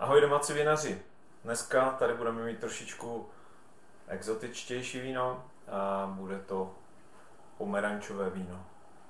Ahoj domácí vinaři, dneska tady budeme mít trošičku exotičtější víno a bude to pomerančové víno.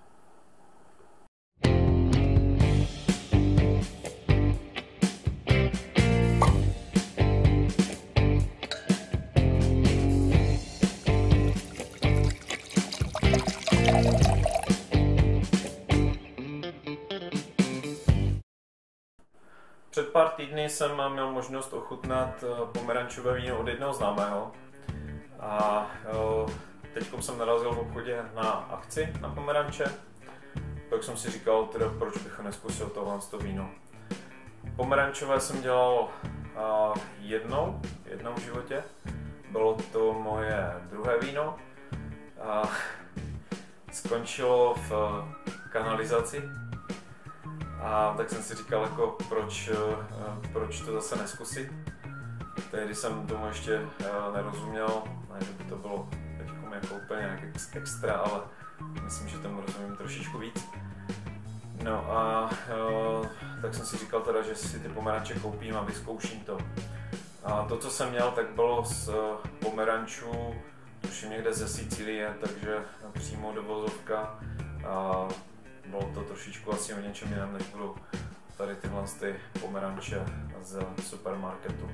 Před pár týdny jsem měl možnost ochutnat pomerančové víno od jednoho známého a teď jsem narazil v obchodě na akci na pomeranče, tak jsem si říkal, teda, proč bych neskusil tohle víno. Pomerančové jsem dělal jednou v životě, bylo to moje druhé víno a skončilo v kanalizaci. A tak jsem si říkal, jako, proč to zase neskusit. Tehdy jsem tomu ještě nerozuměl, ne, že by to bylo teď jako úplně nějak extra, ale myslím, že tomu rozumím trošičku víc. No a tak jsem si říkal teda, že si ty pomeranče koupím a vyzkouším to. A to, co jsem měl, tak bylo z pomerančů, tuším někde ze Sicílie, takže přímo do vozovka. Bylo to trošičku asi o něčem jiném, než budou tady tyhle pomeranče z supermarketu.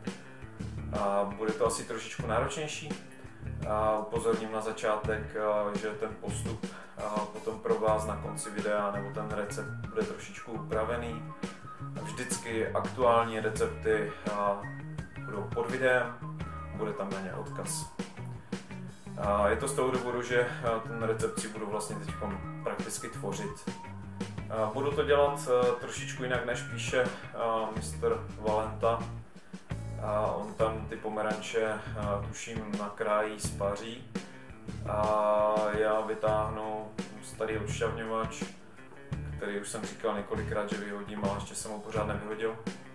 Bude to asi trošičku náročnější. Upozorním na začátek, že ten postup potom pro vás na konci videa nebo ten recept bude trošičku upravený. Vždycky aktuální recepty budou pod videem, bude tam na ně odkaz. Je to z toho důvodu, že ten recept si budu vlastně teď prakticky tvořit. Budu to dělat trošičku jinak, než píše Mr. Valenta. On tam ty pomeranče tuším nakrájí, spaří. Já vytáhnu starý odšťavňovač, který už jsem říkal několikrát, že vyhodím, ale ještě jsem ho pořád nevyhodil.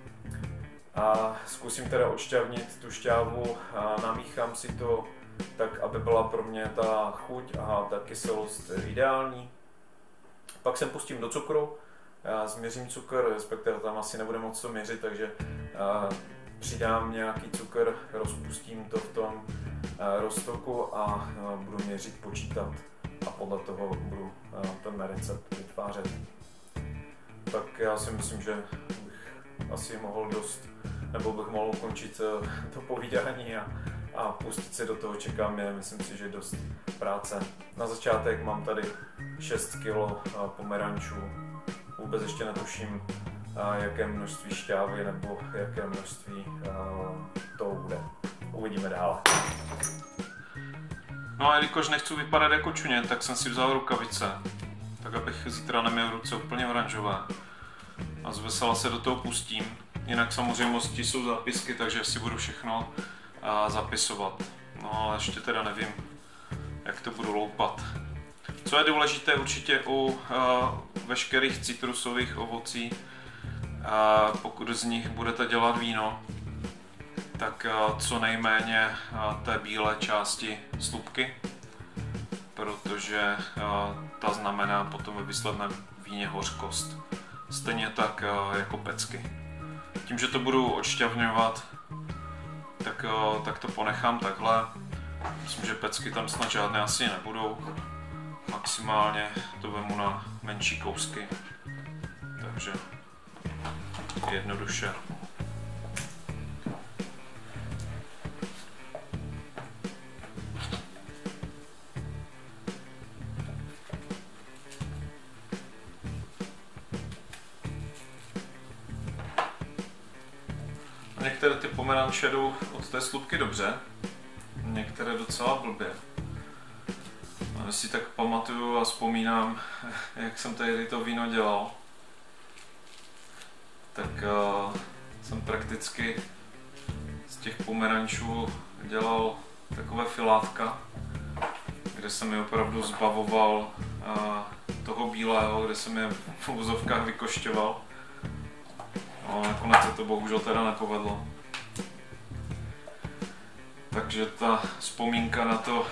Zkusím teda odšťavnit tu šťávu, namíchám si to tak, aby byla pro mě ta chuť a ta kyselost ideální. Pak se pustím do cukru, změřím cukr, respektive tam asi nebude moc co měřit, takže přidám nějaký cukr, rozpustím to v tom roztoku a budu měřit, počítat a podle toho budu ten recept vytvářet. Tak já si myslím, že bych asi mohl bych mohl ukončit to povídání a pustit se do toho, čekám je, myslím si, že dost práce. Na začátek mám tady 6 kg pomerančů, vůbec ještě netuším, jaké množství šťávy nebo jaké množství to bude. Uvidíme dál. No a jelikož nechci vypadat jako čuně, tak jsem si vzal rukavice, tak abych zítra neměl ruce úplně oranžové. A zvesela se do toho pustím. Jinak samozřejmě jsou zápisky, takže si budu všechno zapisovat. No ale ještě teda nevím, jak to budu loupat. Co je důležité určitě u veškerých citrusových ovocí, pokud z nich budete dělat víno, tak co nejméně té bílé části slupky, protože ta znamená potom ve výsledném víně hořkost. Stejně tak jako pecky. Tím, že to budu odšťavňovat, tak to ponechám takhle. Myslím, že pecky tam snad žádné asi nebudou. Maximálně to vemu na menší kousky. Takže jednoduše. Některé ty pomeranče jdou od té slupky dobře, některé docela blbě. A si tak pamatuju a vzpomínám, jak jsem tady to víno dělal, tak jsem prakticky z těch pomerančů dělal takové filátka, kde jsem je opravdu zbavoval toho bílého, kde jsem je v uvozovkách vykošťoval. No, nakonec se to bohužel teda nepovedlo. Takže ta vzpomínka na to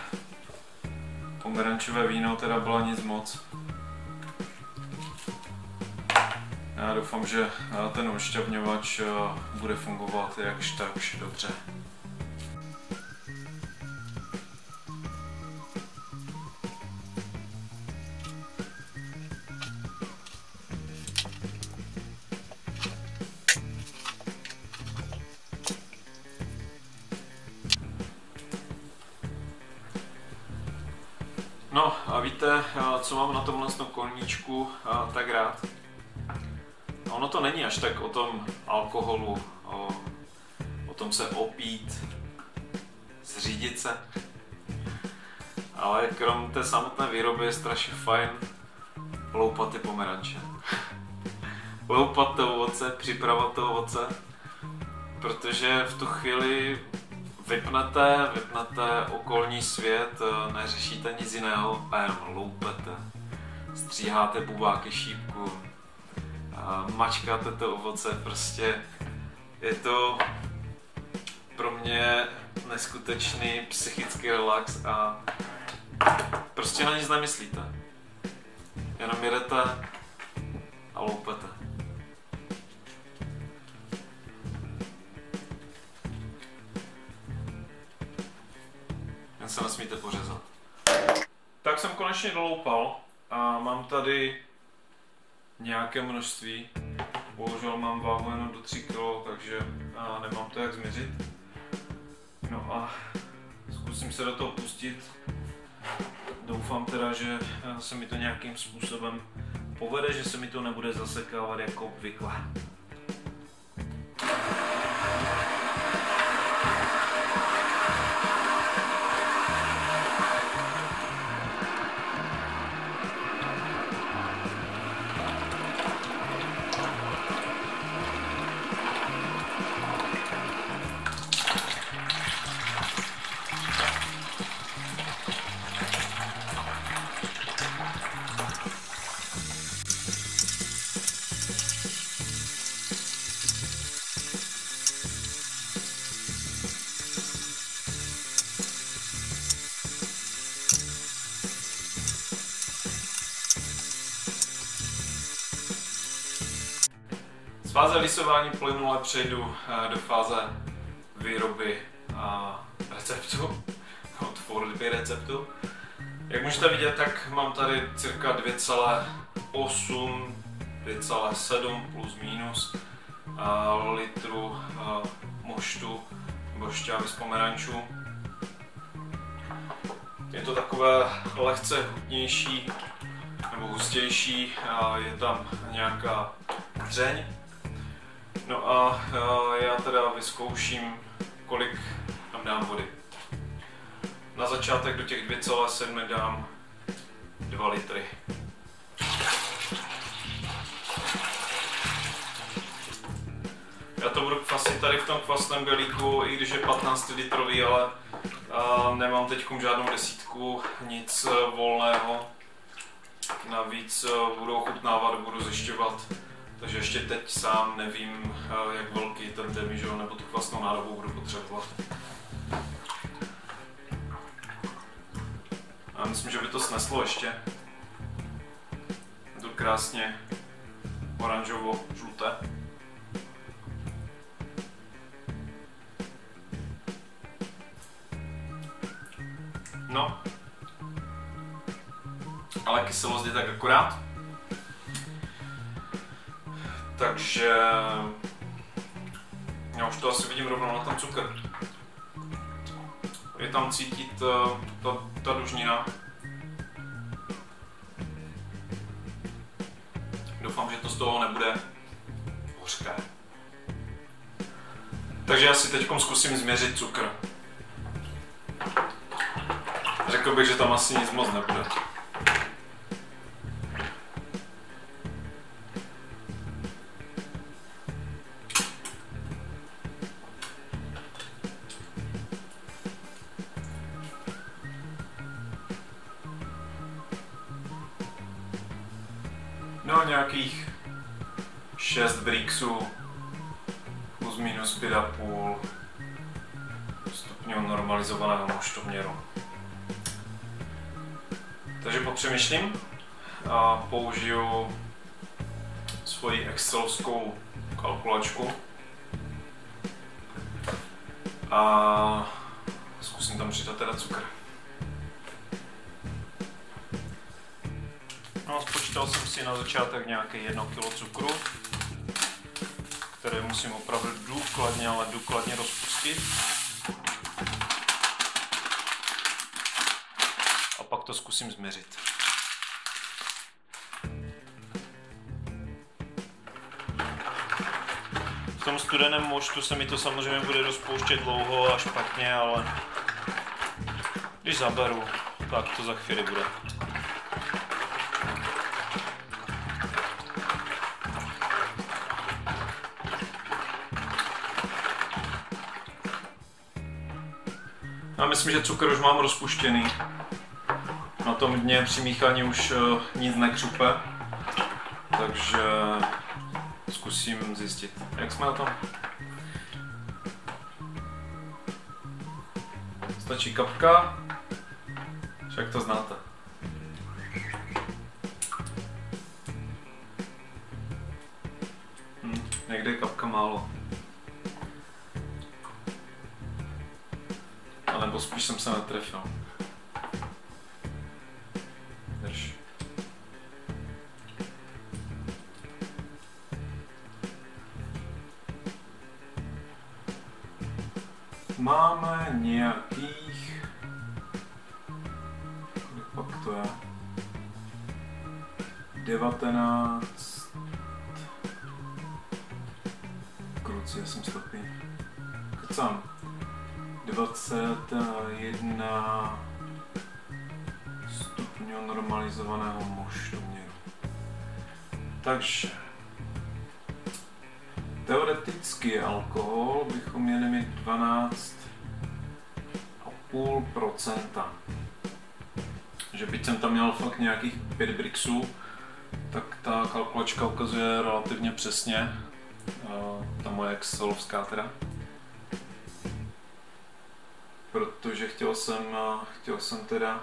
pomerančové víno teda byla nic moc. Já doufám, že ten odšťavňovač bude fungovat jakž takž dobře. No a víte, co mám na tomhle koníčku tak rád? Ono to není až tak o tom alkoholu, o tom se opít, zřídit se, ale krom té samotné výroby je strašně fajn loupat ty pomeranče. Loupat to ovoce, připravovat to ovoce, protože v tu chvíli vypnete okolní svět, neřešíte nic jiného a jenom loupete. Stříháte bubáky šípku, mačkáte to ovoce, prostě je to pro mě neskutečný psychický relax a prostě na nic nemyslíte. Jenom jedete a loupete. Jen se nesmíte pořezat. Tak jsem konečně doloupal a mám tady nějaké množství. Bohužel mám váhu jenom do 3 kg, takže nemám to jak změřit. No a zkusím se do toho pustit. Doufám teda, že se mi to nějakým způsobem povede, že se mi to nebude zasekávat jako obvykle. Z fáze lisování plynule přejdu do fáze výroby receptu, tvorby receptu. Jak můžete vidět, tak mám tady cirka 2,8, 2,7 plus minus litru moštu nebo šťávy z pomerančů. Je to takové lehce hutnější nebo hustější, je tam nějaká dřeň. No a já teda vyzkouším, kolik tam dám vody. Na začátek do těch 2,7 dám 2 litry. Já to budu kvasit tady v tom kvasném belíku, i když je 15 litrový, ale nemám teď žádnou desítku, nic volného. Navíc budu ochutnávat, budu zjišťovat. Takže ještě teď sám nevím, jak velký ten demižon nebo tu kvasnou nádobu budu potřebovat. A myslím, že by to sneslo ještě. Je to krásně oranžovo-žluté. No. Ale kyselost je tak akorát. Takže já už to asi vidím rovnou na ten cukr. Je tam cítit ta dužnina. Doufám, že to z toho nebude hořké. Takže já si teď zkusím změřit cukr. Řekl bych, že tam asi nic moc nebude. No, nějakých 6 brixů plus minus 5,5 stupňů normalizovaného moštoměru. Takže popřemýšlím a použiju svoji excelovskou kalkulačku a zkusím tam přidat teda cukr. No, spočítal jsem si na začátek nějaké 1 kg cukru, které musím opravdu důkladně, ale důkladně rozpustit. A pak to zkusím změřit. V tom studeném moštu se mi to samozřejmě bude rozpouštět dlouho a špatně, ale když zaberu, tak to za chvíli bude. Já myslím, že cukr už mám rozpuštěný. Na tom dně při míchání už nic nekřupe, takže zkusím zjistit, jak jsme na tom. Stačí kapka, však to znáte. Někde je kapka málo. A nebo spíš jsem se netrefil. Drž. Máme nějakých... Kolik pak to je? 19... Kruci, já jsem slepý. Kecám. 21 stupňů normalizovaného moštoměru. Takže teoreticky alkohol bychom měli mít 12,5%. Že byť jsem tam měl fakt nějakých 5 brixů, tak ta kalkulačka ukazuje relativně přesně, ta moje excelovská teda. Protože chtěl jsem teda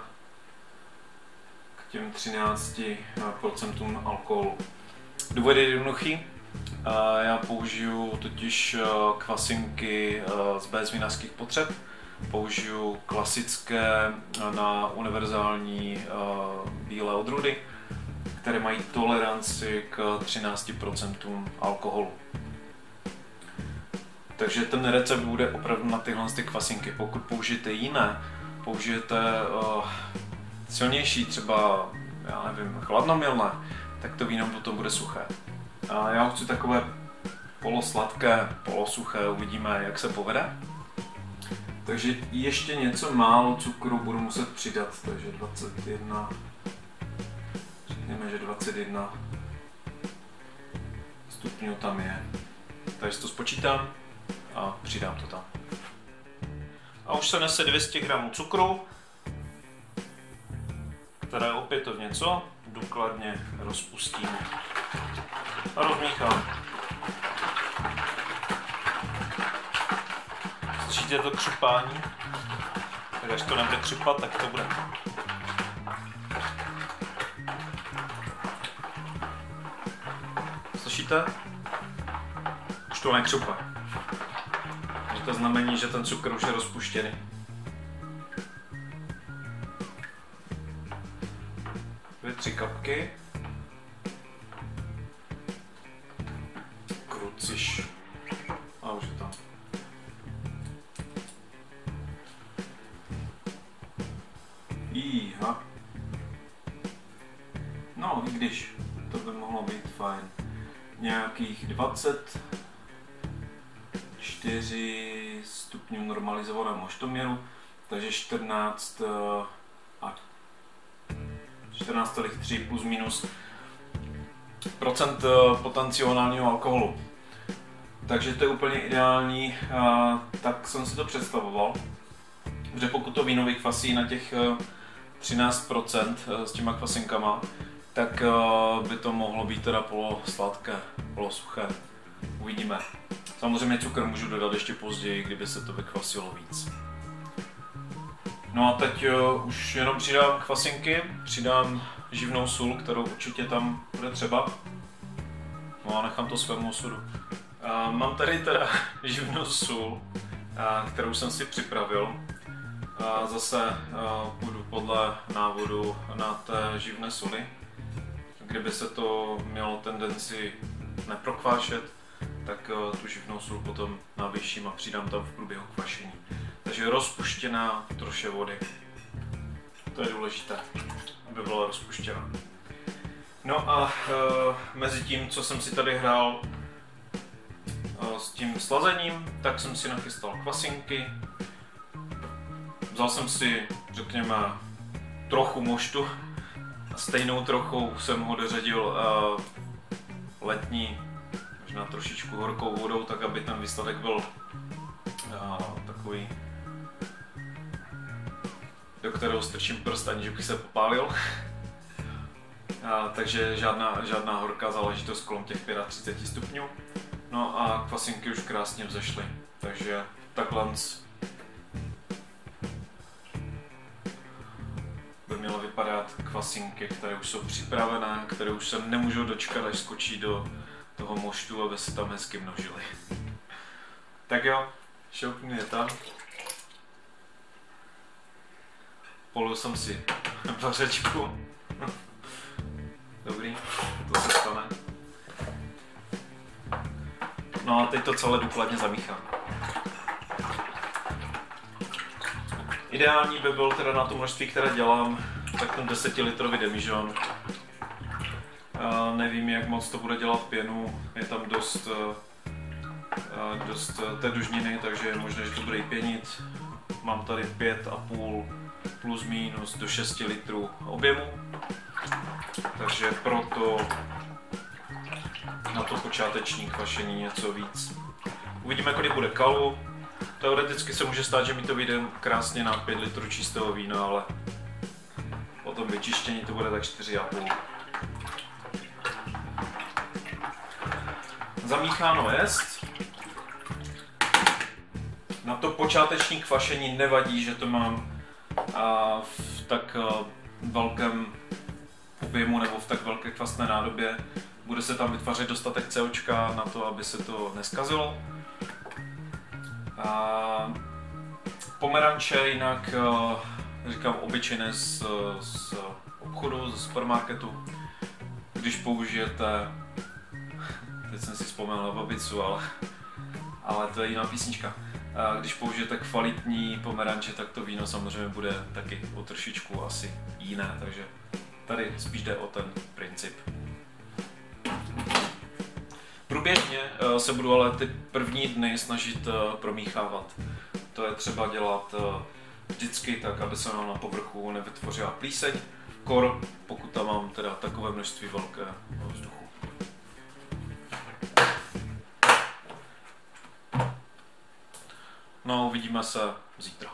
k těm 13% alkoholu. Důvod je jednoduchý. Já použiju totiž kvasinky z bez vinařských potřeb. Použiju klasické na univerzální bílé odrůdy, které mají toleranci k 13% alkoholu. Takže ten recept bude opravdu na tyhle kvasinky. Pokud použijete jiné, použijete silnější, třeba, já nevím, chladnomilné, tak to víno potom bude suché. A já chci takové polosladké, polosuché, uvidíme, jak se povede. Takže ještě něco málo cukru budu muset přidat, takže 21, řekněme, že 21 stupňů tam je. Takže to spočítám a přidám to tam. A už se nese 200 gramů cukru, které opětovně důkladně rozpustím a rozmíchám. Slyšíte to křupání? Tak až to nebude křupat, tak to bude. Slyšíte? Už to nekřupa. To znamená, že ten cukr už je rozpuštěný. Dvě, 3 kapky. Kruciš. A už je tam. Jíha. No, i když to by mohlo být fajn. Nějakých 24 stupňů normalizovaného moštoměru, takže 14,3 plus minus procent potenciálního alkoholu. Takže to je úplně ideální, tak jsem si to představoval, že pokud to víno vykvasí na těch 13% s těma kvasinkama, tak by to mohlo být teda polosladké, polosuché. Uvidíme. Samozřejmě cukr můžu dodat ještě později, kdyby se to vykvasilo víc. No a teď už jenom přidám kvasinky, přidám živnou sůl, kterou určitě tam bude třeba. No a nechám to svému osudu. Mám tady teda živnou sůl, kterou jsem si připravil. Zase půjdu podle návodu na té živné soli. Kdyby se to mělo tendenci neprokvášet, tak tu živnou sůl potom navýším a přidám tam v průběhu kvašení. Takže rozpuštěná troše vody. To je důležité, aby byla rozpuštěná. No a mezi tím, co jsem si tady hrál s tím slazením, tak jsem si nachystal kvasinky. Vzal jsem si, řekněme, trochu moštu. Stejnou trochu jsem ho dořadil letní, možná trošičku horkou vodou, tak aby ten výsledek byl takový, do kterého strčím prst, aniž bych se popálil. Takže žádná horká záležitost kolem těch 35 stupňů. No a kvasinky už krásně vzešly, takže takhle by měly vypadat kvasinky, které už jsou připravené, které už se nemůžou dočkat, až skočí do toho moštu, aby se tam hezky množily. Tak jo, šoupnu je tam. Polil jsem si vařečku. Dobrý, to se stane. No a teď to celé důkladně zamíchám. Ideální by byl teda na to množství, které dělám, tak ten 10-litrový demižon. Nevím, jak moc to bude dělat pěnu, je tam dost té dužniny, takže je možné, že to bude i pěnit. Mám tady 5,5 plus minus do 6 litrů objemu, takže proto na to počáteční kvašení něco víc. Uvidíme, kolik bude kalu. Teoreticky se může stát, že mi to vyjde krásně na 5 litrů čistého vína, ale po tom vyčištění to bude tak 4,5. Zamícháno jest. Na to počáteční kvašení nevadí, že to mám v tak velkém objemu nebo v tak velké kvasné nádobě. Bude se tam vytvářet dostatek COčka na to, aby se to neskazilo. Pomeranče jinak, říkám, obyčejné z obchodu, z supermarketu. Když použijete, teď jsem si vzpomněl na babicu, ale to je jiná písnička. Když použijete kvalitní pomeranče, tak to víno samozřejmě bude taky o trošičku asi jiné, takže tady spíš jde o ten princip. Průběžně se budu ale ty první dny snažit promíchávat. To je třeba dělat vždycky tak, aby se nám na povrchu nevytvořila plíseň, kor, pokud tam mám teda takové množství velkého vzduchu. No, uvidíme se zítra.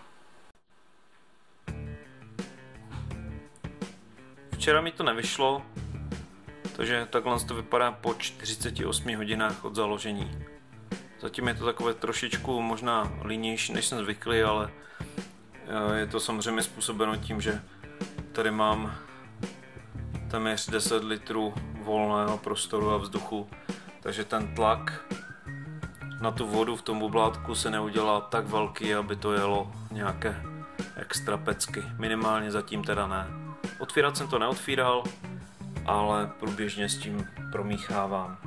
Včera mi to nevyšlo, takže takhle to vypadá po 48 hodinách od založení. Zatím je to takové trošičku možná línější, než jsem zvyklý, ale je to samozřejmě způsobeno tím, že tady mám téměř 10 litrů volného prostoru a vzduchu, takže ten tlak na tu vodu v tom bublátku se neudělá tak velký, aby to jelo nějaké extra pecky. Minimálně zatím teda ne. Otvírat jsem to neotvíral, ale průběžně s tím promíchávám.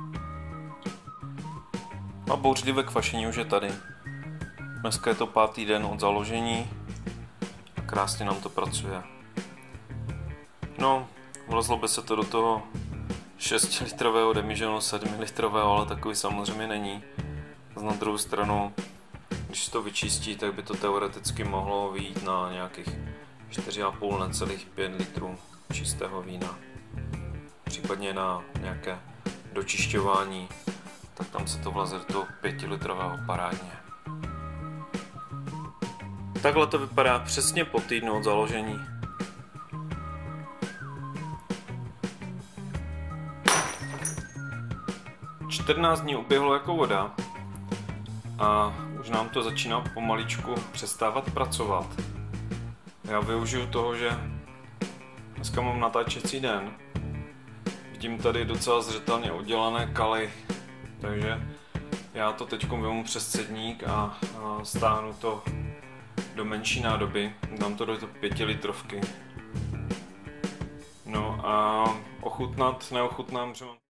A bouřlivé kvašení už je tady. Dneska je to 5. den od založení a krásně nám to pracuje. No, vlezlo by se to do toho 6-litrového demižonu, 7-litrového, ale takový samozřejmě není. Na druhou stranu, když se to vyčistí, tak by to teoreticky mohlo vyjít na nějakých 4,5 necelých 5 litrů čistého vína. Případně na nějaké dočišťování, tak tam se to vleze do toho 5-litrového parádně. Takhle to vypadá přesně po týdnu od založení. "14 dní uběhlo jako voda a už nám to začíná pomaličku přestávat pracovat. Já využiju toho, že dneska mám natáčecí den. Vidím tady docela zřetelně oddělané kaly, takže já to teď vezmu přes cedník a stáhnu to do menší nádoby, dám to do 5 litrovky. No a ochutnat neochutnám, že mám